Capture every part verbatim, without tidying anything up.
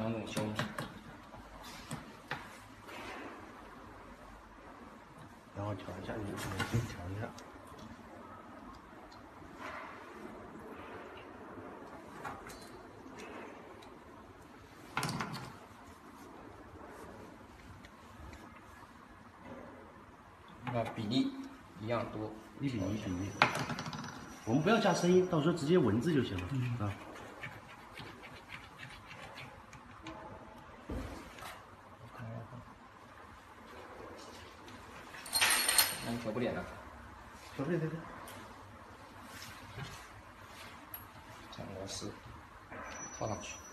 常用小米。 然后调一下，你你调一下。 那比例一样多， 一比一比一。我们不要加声音，到时候直接文字就行了、嗯、啊。 那你调不点呢？ 调不点，对对。 将螺丝套上去。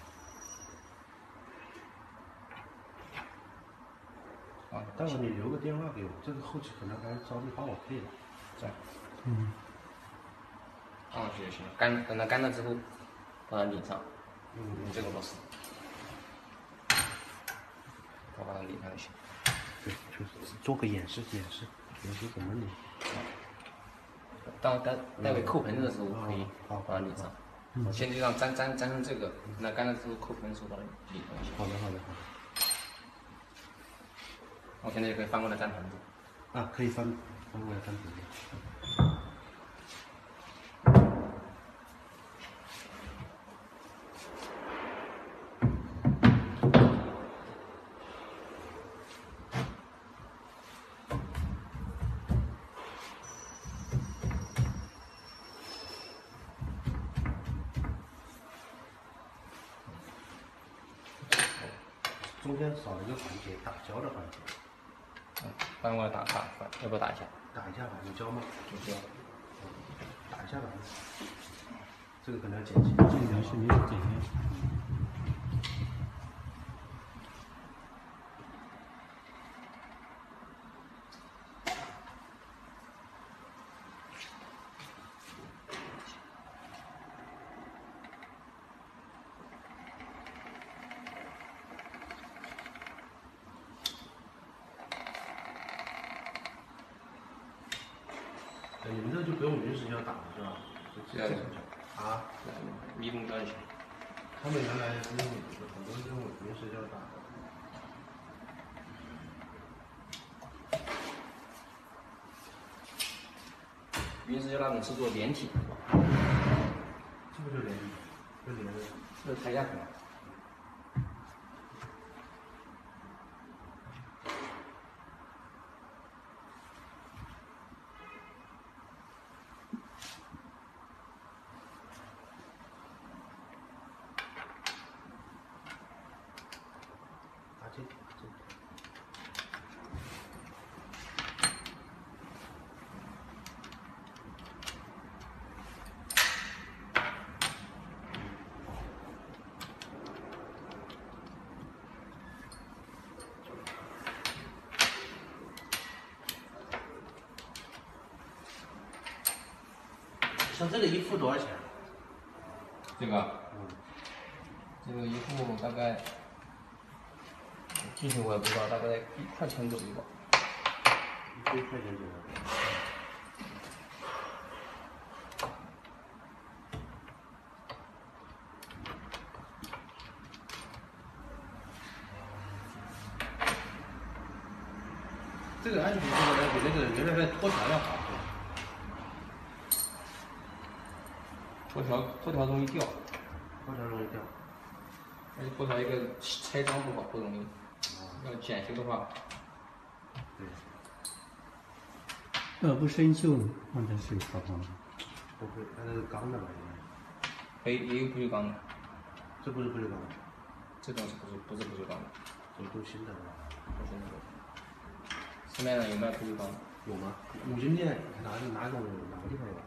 待会儿你留个电话给我，这个后期可能还找你帮我配了。 这样， 嗯， 放上去就行了。干，等它干了之后，把它拧上。嗯，拧这个螺丝，我把它拧上就行。 对，就是做个演示，演示，演示怎么拧。 当待待会扣盆子的时候可以把它拧上。我先就让粘粘粘上这个，那干了之后扣盆的时候把它拧上就行。 好的，好的，好的。 我现在就可以翻过来粘盆子。 啊，可以翻翻过来粘盆子。中间少了一个环节，打胶的环节。 嗯，翻过来打打翻，要不要打一下？ 打一下吧，有胶吗？ 有胶。 打一下吧。这个可能要剪辑，这个要是没有剪辑。你们这就不用临时胶打了是吧？ 这样啊， 密封胶就行。 他们原来是用很多是用临时胶打的。 临时胶那种是做连体， 这不就连体？就连的。 这是台架孔。 这这像这个一副多少钱？ 这个，嗯，这个一副大概。 具体我也不知道，大概一块钱左右吧。 一块钱左右。这个安全这个比那个原来的脱条要好。 脱条脱条容易掉， 脱条容易掉。 而且脱条一个拆装不好不容易。 要检修的话， 对， 那不生锈放在水槽旁。 不会，它是钢的吧？应该。也也有不锈钢的。 这不是不锈钢的。 这种是不是不是不锈钢的？ 这都新的是吧？ 都新的。市面上有卖不锈钢的？ 有吗？五金店哪哪种哪个地方有？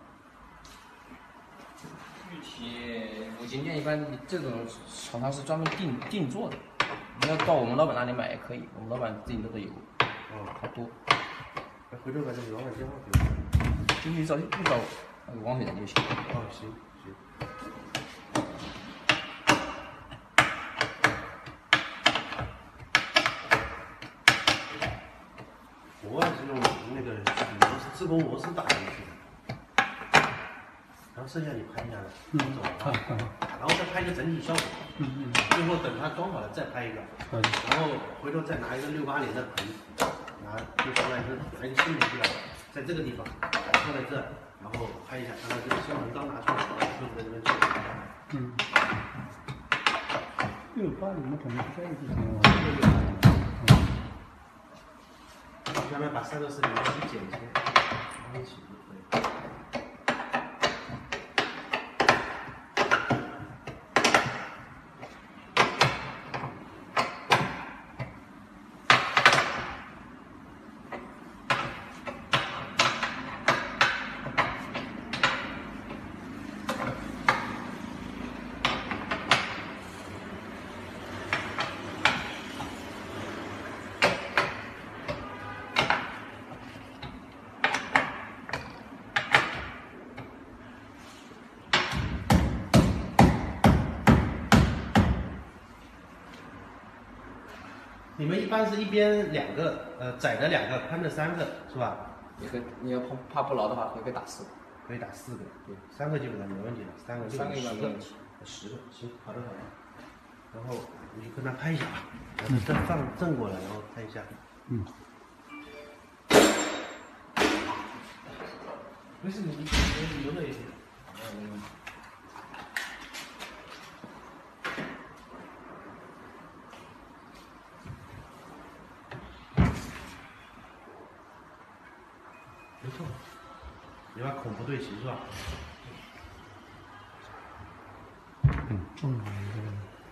具体五金店一般这种厂商是专门定定做的。 你要到我们老板那里买也可以，我们老板自己都都有。哦，好多。 那回头把这个老板电话给我。 就你找你找那个王伟人就行。 哦，行行。我是用那个螺丝自动螺丝打进去的，然后剩下你拍一下了。 嗯， 走了。 好好。 然后再拍一个整体效果。 嗯嗯。 最后等它装好了再拍一个， 好的。 然后回头再拿一个六八零的盆，拿就相当于是拿一个新盆出来，在这个地方放在这，然后拍一下，看到这个新盆刚拿出来，就在这边做。 嗯。六八零的可能在这个地方。 下面把三个视频一起剪切，一起就可以。你们一般是一边两个，呃，窄的两个，宽的三个，是吧？ 也可以，你要怕怕不牢的话，也可以打四个。 可以打四个，对，三个基本上没问题了，三个就三个一般十个没问题， 十个，行，好的好的。然后你就跟他拍一下吧，然后正放正过来，然后拍一下。 嗯。 没事，你你你留着也行。嗯。没错，你把孔不对齐是吧？ 嗯，中了一个。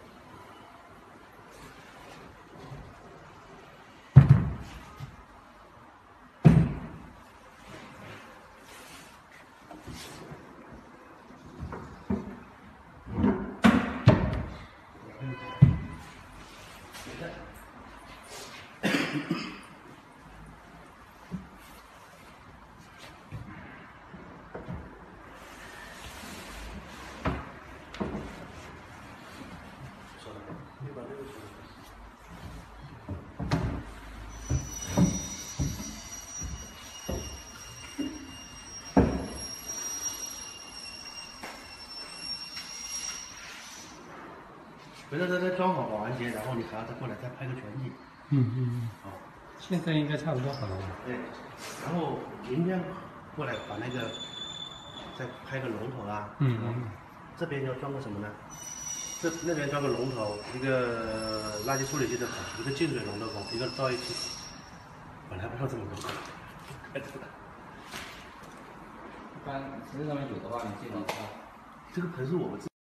回头再装好保完结，然后你还要再过来再拍个全景。 嗯嗯。 好， 现在应该差不多好了。 对，然后明天过来把那个再拍个龙头啊。 嗯嗯。 这边要装个什么呢？这那边装个龙头，一个垃圾处理器的孔，一个净水龙头孔，一个造液器。本来不要这么多。 一般实际上面有的话，你记得啊。 这个盆是我们自己。